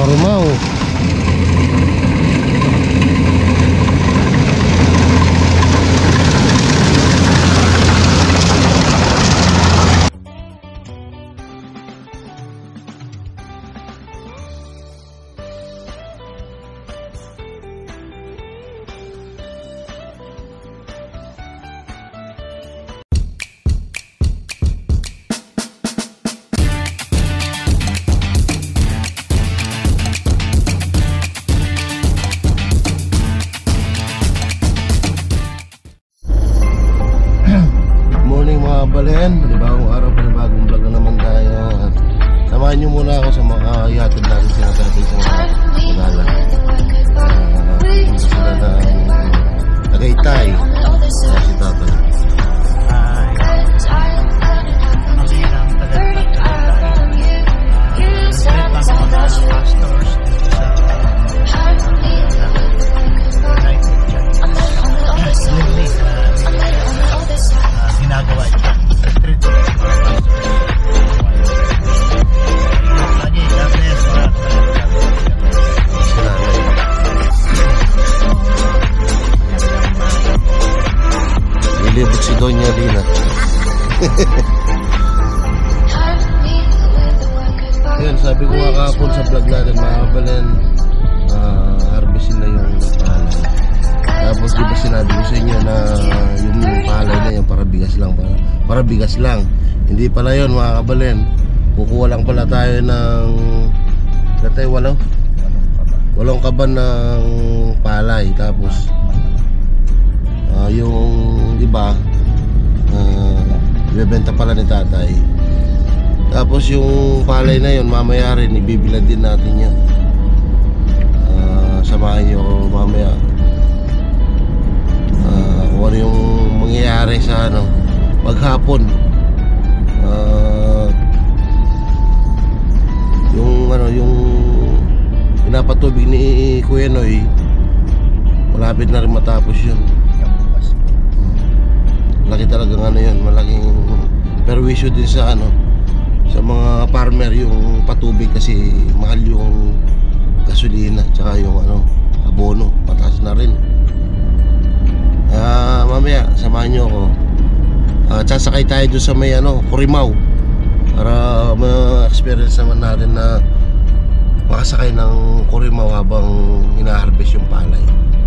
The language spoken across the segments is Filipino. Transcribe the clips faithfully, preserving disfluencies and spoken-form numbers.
Corimao. Balen, panibagong araw, panibagong vlog na naman tayo. At samahan nyo muna ako sa mga ihatid natin sila tatay sa mga magala. Uh, Punta sila ng Tagaytay. Kaya si tatay ilibot si Doña Lina. Yan, sabi ko nga kahapon sa vlog natin mga Balen, uh, harvestin na yung palay. Tapos diba sinabi ko sa inyo na yung palay na yun para bigas lang, para, para bigas lang. Hindi pala yun mga Kabalen, kukuha lang pala tayo ng natay walaw walong kaban ng palay. Tapos uh, yung iba uh, ibebenta pala ni tatay. Tapos yung palay na yun mamaya rin ibibilad din natin yan. Uh, samahan nyo mamaya uh, kung ano yung mangyayari sa ano maghapon. Uh, yung ano yung pinapatubig ni Kuya Noy malapit na rin matapos yun. Laki talagang ano yun, malaking perwisyo din sa ano sa mga farmer yung patubig kasi mahal yung gasolina tsaka yung ano abono pataas na rin. Uh, mamaya samahan nyo ako. Uh, sasakay tayo doon sa may ano, Corimao para ma-experience naman natin na makasakay ng Corimao habang hina-harvest yung palay.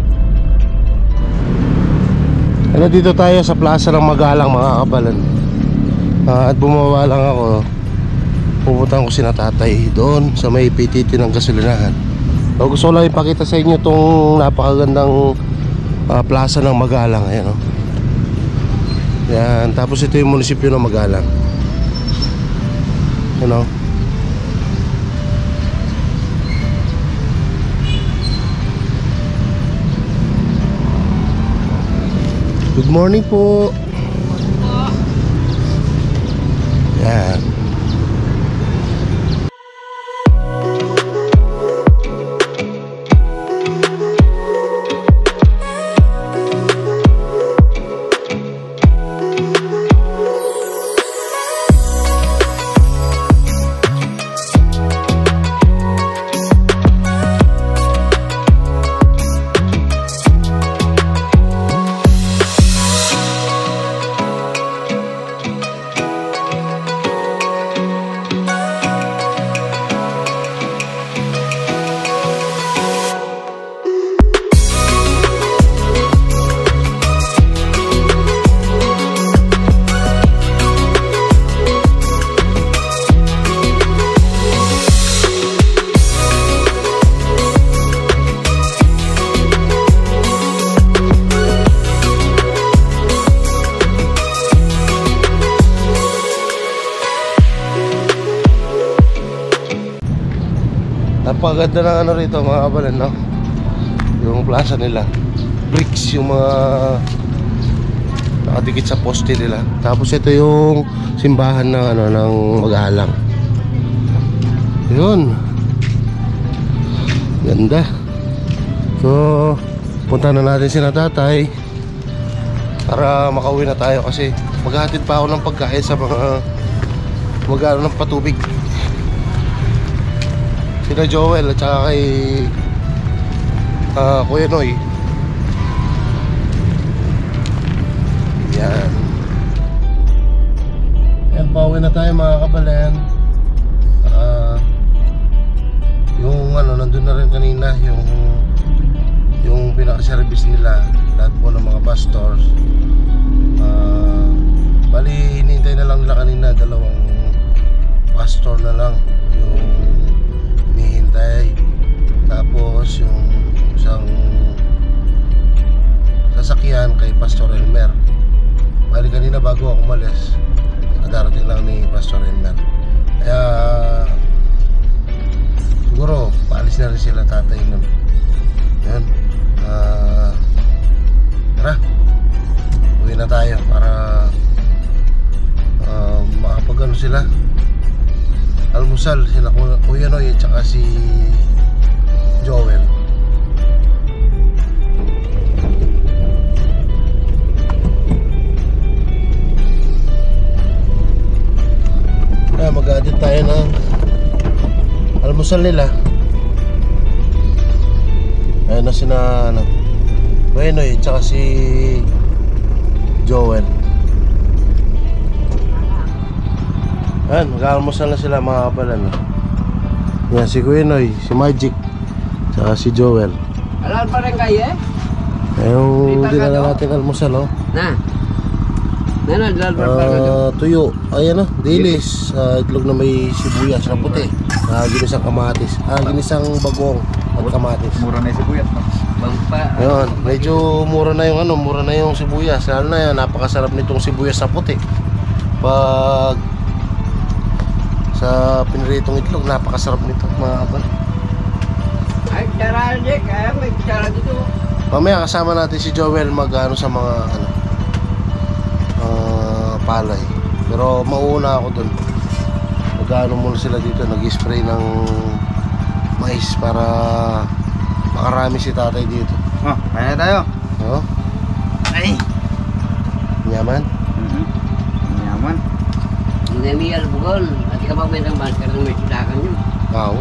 Ano, dito tayo sa plaza ng Magalang mga Kabalan. Uh, at bumaba lang ako. Pupuntahan ko si natatay doon sa may P T T ng gasolinahan. So, gusto ko lang ipakita sa inyo itong napakagandang uh, plaza ng Magalang. Ayan, oh. Yan, tapos ito yung munisipyo ng Magalang. Ano? Good morning po. Yan. Napaganda ng ano rito mga Kabalan, no? Yung plaza nila, bricks yung mga nakadikit sa poste nila. Tapos ito yung simbahan ng ano ng Magalang. Yun, ganda. So punta na natin si natatay para makauwi na tayo kasi maghahatid pa ako ng pagkain sa mga mag-ano ng patubig. sina Joel at saka kay uh, Kuya Noy. Yan. Yan, pauwi na tayo mga kabalen. uh, Yung ano, nandun na rin kanina yung yung pinaka-service nila, lahat po ng mga pastors. uh, Bali, hinihintay na lang nila kanina, dalawang pastor na lang yung hinihintay. Tapos yung isang sasakyan kay Pastor Elmer. Bali kanina bago ako umalis, darating lang ni Pastor Elmer. Kaya siguro paalis na rin sila tatay nun. Yan. Uh, tara, uwi na tayo para uh, makapag-ano sila, almusal sila Kuya Noy at saka si Joel. Kaya mag-adit tayo ng almusal nila. Ayun na sina ano, Kuya Noy at saka si Joel. Ayan, mag-almusal na sila mga kapalan. Yan, si Kuya Noy, si Magic, saka si Joel. Alam pa rin kayo eh? Yung dinala natin almusal, oh. Na? Na, na, dalal pa rin uh, tuyo, ayan o, dilis, uh, itlog na may sibuyas na puti, uh, ginisang kamatis, ah, ginisang bagong at kamatis. Mura na yung sibuyas, no? Ayun, medyo mura na yung ano, mura na yung sibuyas. Lalo na yan, napakasarap nitong sibuyas na puti. Pag sa piniritong itlog, napakasarap nito mga kapal. Ay, tsara Jack, ay may tsara dito. Mamaya kasama natin si Joel mag ano sa mga ano, uh, palay. Pero mauuna ako dun. Mag-ano muna sila dito, nag-spray ng mais para makarami si tatay dito. Oh, kaya tayo. Oh, Ay. yaman. Mhm. Yaman. Hindi may albugol. At kapag may tambas ka ng may silakan yun. Wow.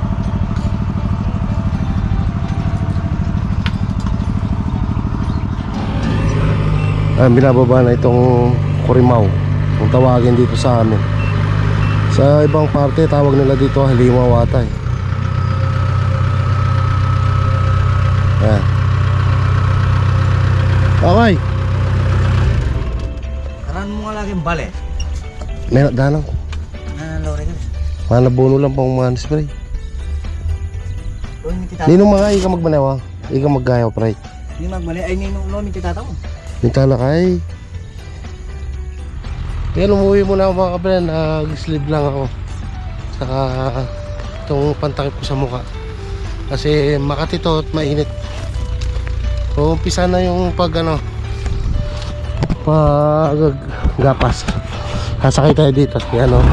Ah, binababa na itong Kurimaw, kung tawagin dito sa amin. Sa ibang parte tawag nila dito Halimaw ata eh. Ayan. Okay. Karan mo nga laging bale. May danang. Nanalo rin. Manabuno lang pang man spray. Uy, may titataw. Ninong mga ika magbanawa. Ika maggayaw pray. Hindi magbali. Ay, ninong no, may titataw. Minta na kay. Yan, umuwi muna ako mga kabilan. Nag-sleeve lang ako. Saka itong pantakip ko sa mukha. Kasi Makati to at mainit. So, umpisa na yung pag ano, pag gapas. Sasakay tayo dito. Yan o.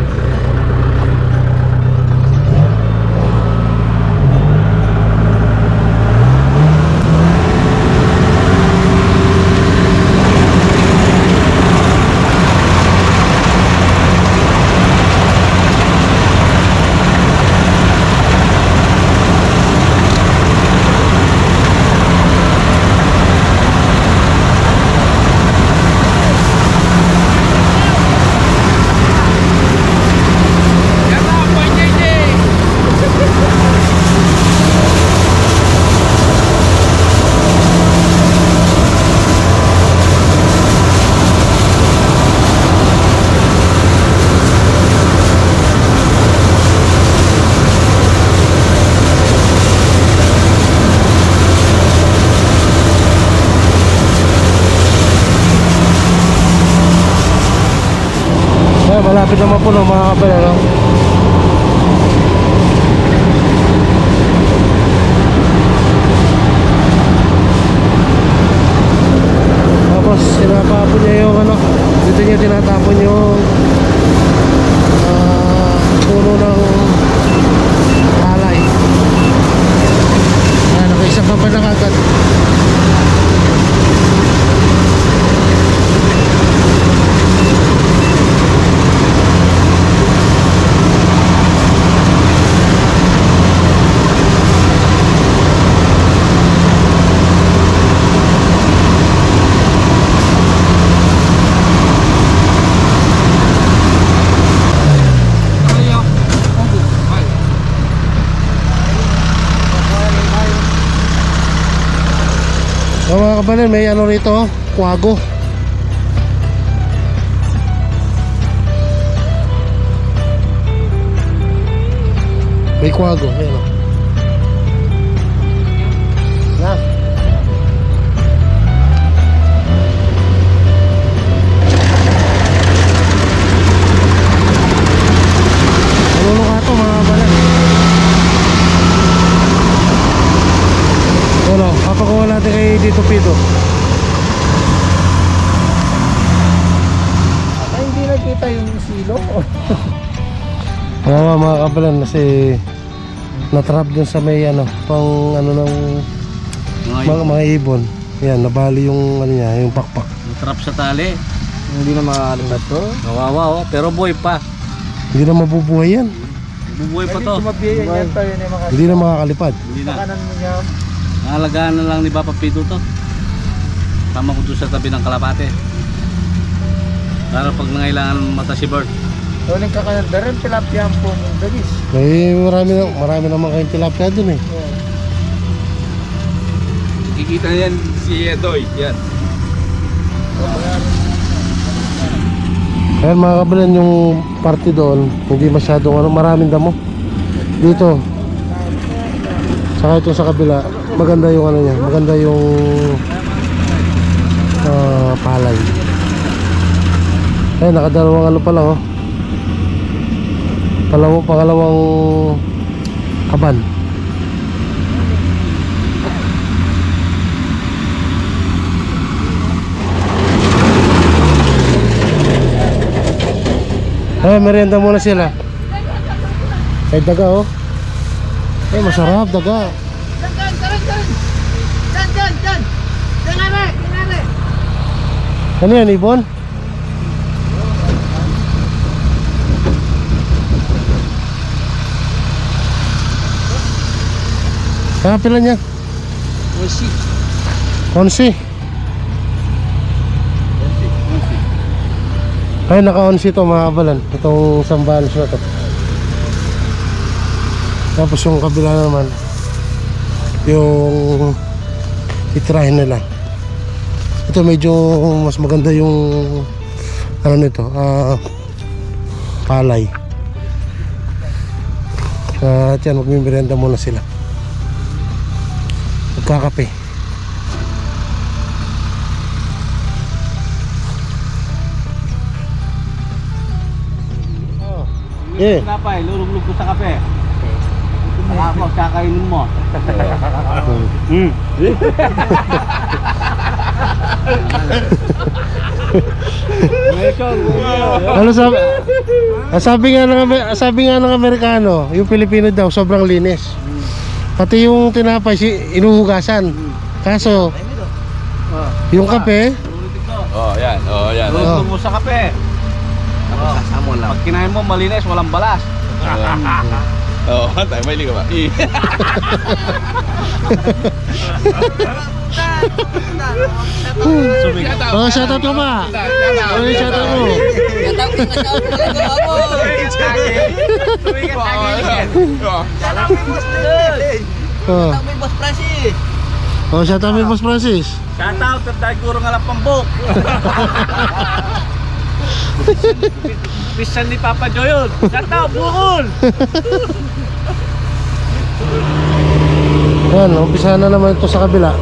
Malapit naman po ng mga kabala, no? Tapos tinatapon niya yung ano, dito niya tinatapon yung uh, puno ng alay. Yan, nakaisang pa pa na agad. Mga kabalan, may ano rito, kwago. May kwago, ayan o. Yan. Malulong ka ito mga kabalan. Ano, papakuha natin kay Dito Pito. Ay, hindi nakita yung silo. Mga mga kabalan kasi natrap dun sa may ano, pang ano ng mga, mga ibon. Yan, nabali yung ano niya, yung pakpak. Trap sa tali. Hindi na makakalimbat to. Kawawa oh, pero boy pa. Hindi na mabubuhay yan. Bubuhay pa to. Tumabiyan yan to, yun yung mga Hindi na makakalipad. Hindi na. kanan mo niya. Naalagaan na lang ni Papa Pito to. Tama ko doon sa tabi ng kalapate. Para pag nangailangan mata si Bert. Tuling kakanan, darin tilapia po mong dagis. Eh, marami, na, marami naman kayong tilapia dun eh. Kikita yan si Edoy, yan. Kaya mga kabalan, yung party doon, hindi masyadong ano, maraming damo. Dito, saka ito sa kabila, maganda yung ano niya, maganda yung uh, palay. Ay, nakadalawang ano pala oh. Palaw, pangalawang kaban. Eh, merienda muna sila. Ay, daga oh. Eh, masarap, daga. Ano yan, ibon? Kaya pila niya? Onsi. Onsi. Ay, naka-onsi to mga kabalan. Itong sambahalos na to. Tapos yung kabila naman, yung itirahin nila. Ito medyo mas maganda yung ano nito, uh, palay. Uh, at yan, magmimerienda muna sila. Magkakape. Oh. Yeah. Tinapay, lulog-lug ko sa kape. Saka ako, kakainin mo. Mm. Ano sabi? Ah, sabi nga ng Amer- sabi nga ng Amerikano, yung Pilipino daw sobrang linis. Pati yung tinapay si inuhugasan. Kaso yung kape, Oh, yan. Oh, yan. Lulog mo sa kape. Tapos sasamo lang. Pag kinain mo, malinis, walang balas. Oh, tayo may liga ba? Eh. oh, shoutout mo ba? Oh, shoutout mo. Kataw ka sa ako. Oh, May boss Francis. oh shoutout mo Boss Francis. Shout out, tatay guro nga lang pambok. Pisan ni Papa Joyon. Shout out, bukol. Yan, umpisa na naman ito sa kabila.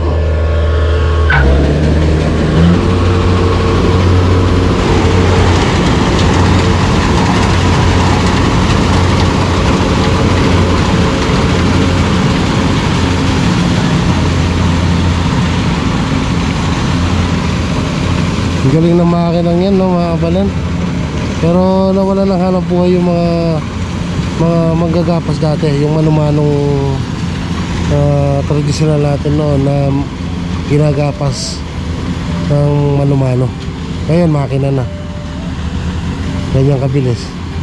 Ang galing ng makinang yan, no, mga kabalan. Pero nawala ng hanap buhay yung mga mga manggagapas dati, yung manumanong uh, tradisyonal natin noon na ginagapas ng manumano. Ngayon makina na, ganyan kabilis.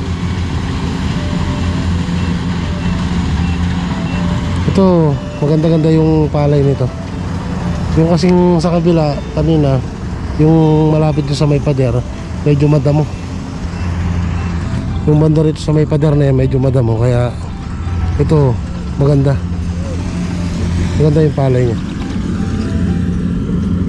Ito maganda-ganda yung palay nito. Yung kasing sa kabila kanina, yung malapit doon sa may pader, medyo madamo. Yung banda rito sa may pader na yan, medyo madamo. Kaya ito maganda. Maganda yung palay niya.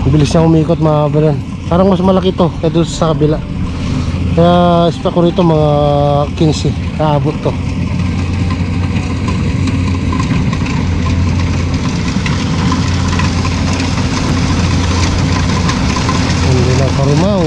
Bilis niya umikot mga kabalan. Parang mas malaki to kaya doon sa kabila. Kaya expect ko rito mga quince aabot to. Hindi na karumaw.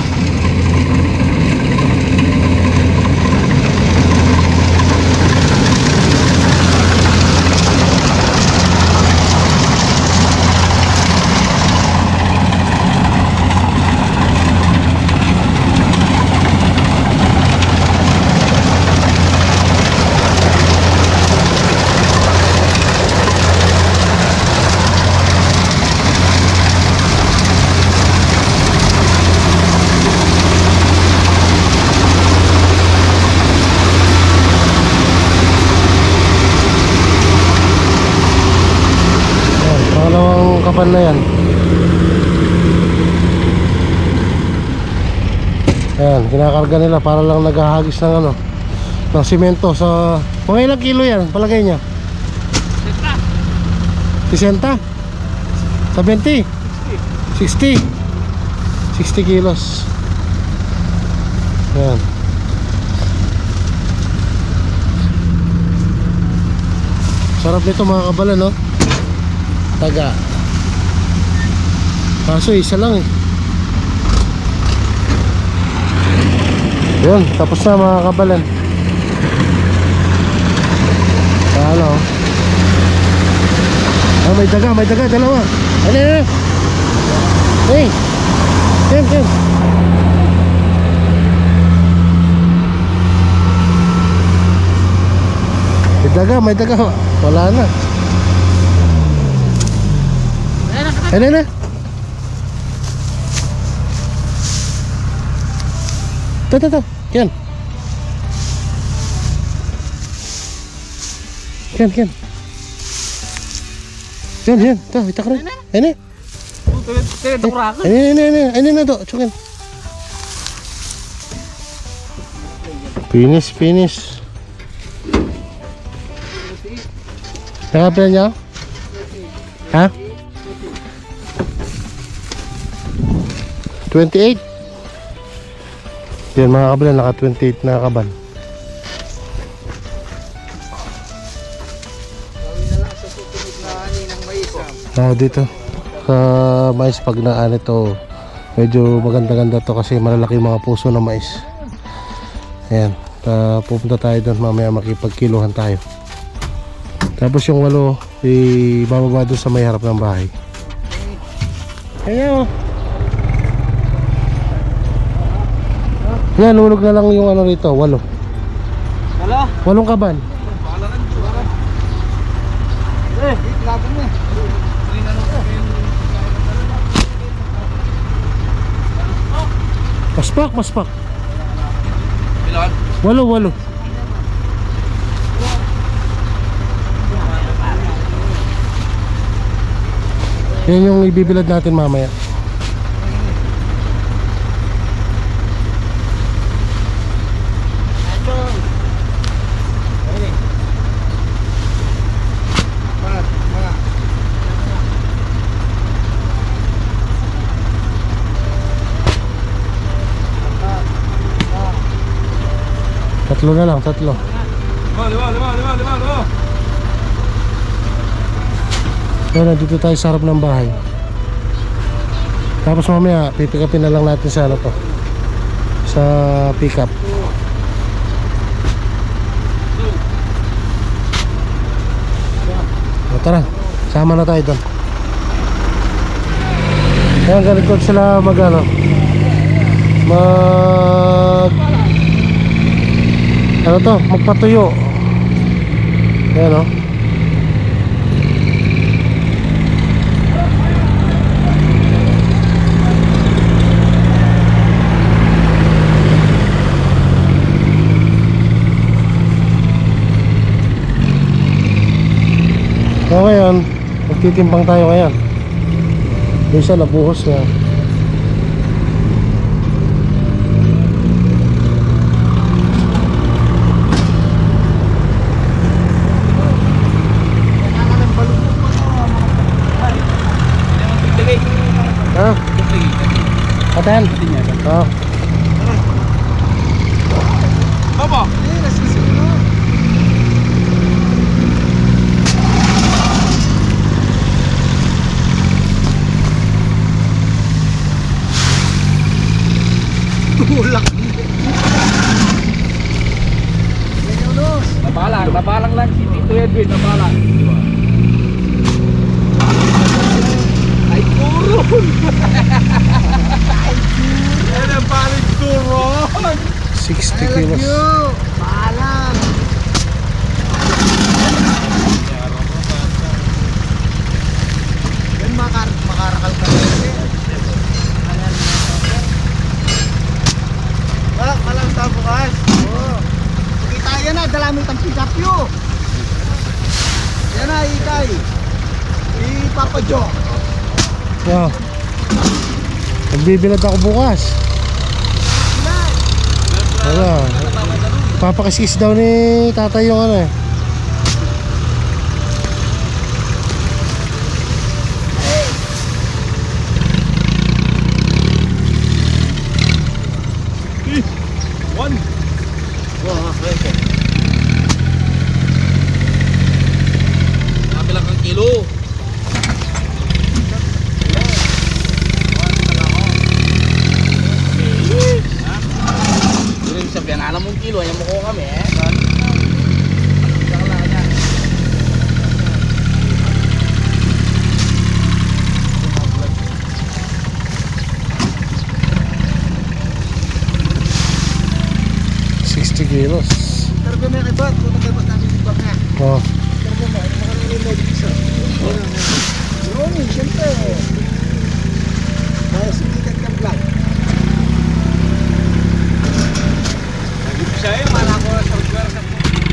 Kapan na yan. Ayan, kinakarga nila para lang naghahagis ng ano, ng simento sa mga ilang kilo yan, palagay niya sixty seventy sixty sixty kilos. Ayan. Sarap nito mga kabalan, no? Taga. Kaso isa lang eh. Yun, tapos na mga kabalan. Ano? Ah, may daga, may daga, dalawa. Ano na? Hey! Ken, Ken! May daga, may daga. Wala na. Ano na? Ito, ito, ito. Ken. Ken, Ken. Ken, Ken. Ito, itak rin. Ini. Ini, ini, ini. Ini na to. Cukin. Finish, finish. Nakapila niya? Ha? twenty-eight. Yan mga kabalan, naka twenty-eight na kaban. Ah, dito sa mais pag naan ito medyo maganda-ganda to kasi malalaki mga puso ng mais. Ayan, uh, pupunta tayo doon mamaya, makipagkiluhan tayo. Tapos yung walo ibababa doon sa may harap ng bahay. Ayan o. Yan, ulog na lang yung ano rito, walo. Walo? Walong kaban. Eh, laban mo eh. Maspak, maspak. Ilan? Walo, walo. Yan yung ibibilad natin mamaya. Tatlo na lang, tatlo. Lima, lima, lima, lima, lima, lima. So, nandito tayo sa harap ng bahay. Tapos mamaya, pipikapin na lang natin sa ano to, sa pickup. O, tara, sama na tayo doon. Kaya ganit ko sila mag ano, mag ano to, magpatuyo. Ayan o. So ngayon, magtitimbang tayo ngayon. Yung isa nabuhos na. Ha? Atan? Oo. Baba! Eh, nasisiyo na. Tulak. Leonos. Nabalang, nabalang lang si Tito Edwin, nabalang. Ay, turon! Yan ang paling turon! sixty I love kilos. you. Paalam. Yan makar makarakal ka kasi. Wala, malang tayo bukas. Oo. Kita yan na, dala mo itang pick up you. Yan na, ikay. Si Papa Joe. Wow. Magbibilad ako bukas. Wala. Papakiskis daw ni tatay yung ano eh. One! Sabi lang ang kilo. Yung sabihan, alam mong kilo, ayaw mo ko kami eh. sixty kilos. Pero kung may kibat, kung nagkibat namin yung bag na. Oh. Pero kung may nakalulog isa. Romy, siyempre. Kaya sindikat ka vlog. Siya eh, mana ko sa lugar sa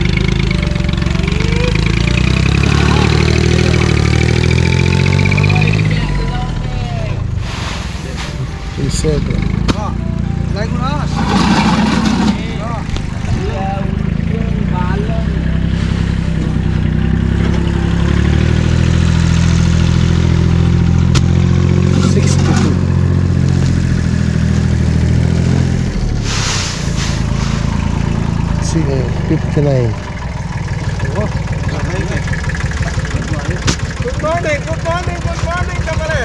Isebe. Oh, like mo na. Oh. sixty-two. Sige, fifty-nine. Good morning, good morning, good morning, kamaret.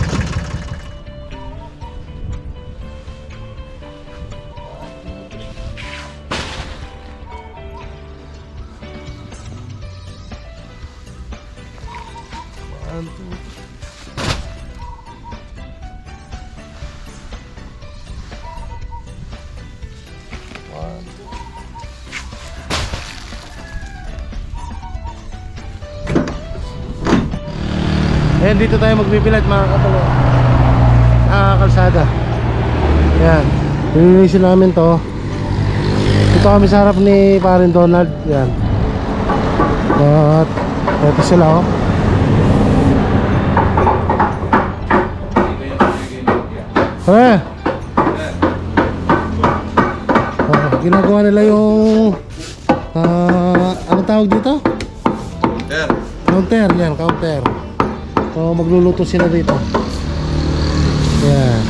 One, two. One, two. Ayan, dito tayo magbibilad mga kapalo. Ah, kalsada. Ayan. Pinilisin namin to. Dito kami sa harap ni Parin Donald. Ayan. At ito sila oh. Eh. Oh, ginagawa nila yung ah, anong tawag dito? Sir. Counter, yan, counter. So magluluto sila dito. Yan.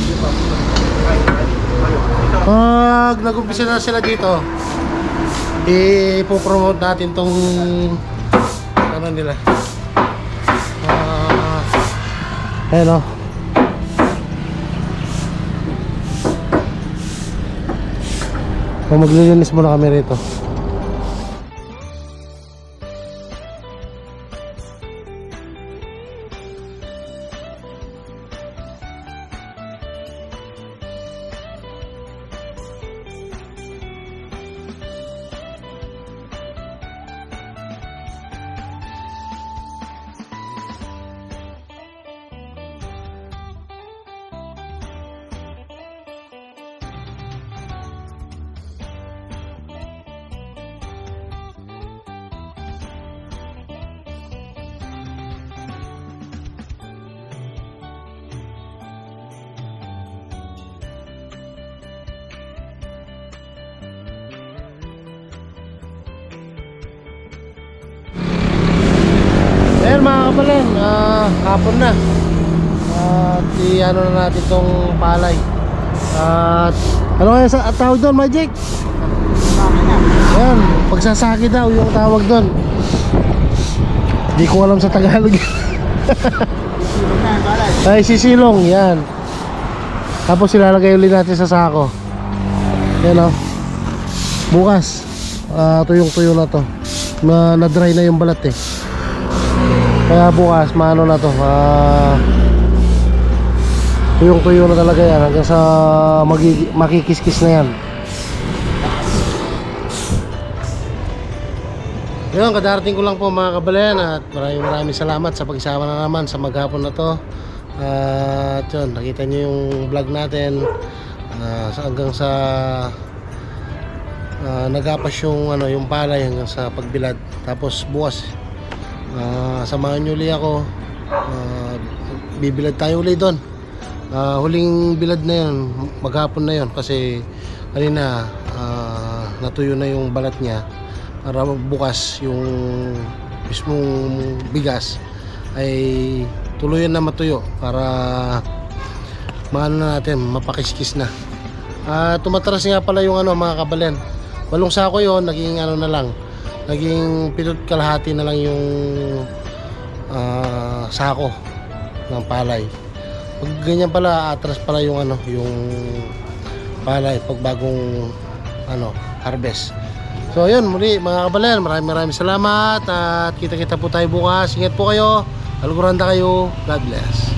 Pag nag-umpisa na sila dito, ipopromote natin tong ano nila. Ah, ayan o. So maglilinis muna kami rito. Ayan mga kapalan, uh, hapon na at i-ano na natin tong palay. At ano kaya sa at tawag doon, Magic? Ayan, pagsasaki daw yung tawag doon. Hindi ko alam sa Tagalog. Ay, sisilong, yan. Tapos ilalagay ulit natin sa sako. Yan o. Bukas uh, tuyong-tuyo na to. Na, na-dry na yung balat eh. Kaya bukas, maano na to. Uh, tuyong-tuyo na talaga yan. Hanggang sa magigi- makikiskis na yan. Yun, kadarating ko lang po mga kabalayan. At maraming maraming salamat sa pagsama na naman sa maghapon na to. Uh, at yun, nakita nyo yung vlog natin. Uh, hanggang sa uh, nagapas yung ano yung palay hanggang sa pagbilad. Tapos bukas uh, samahan nyo ulit ako, uh, bibilad tayo ulit doon. Uh, huling bilad na yun, maghapon na yun kasi kanina uh, natuyo na yung balat niya para bukas yung mismong bigas ay tuluyan na matuyo para maano na natin, mapakiskis na. Uh, tumataras nga pala yung ano mga kabalen. Walong sako yon, naging ano na lang, naging pilot kalahati na lang yung uh, sako ng palay. Pag ganyan pala, atras pala yung ano, yung palay pag bagong ano, harvest. So ayun, muli mga kabalen, maraming maraming salamat at kita-kita po tayo bukas. Ingat po kayo, aluguranda kayo, God bless.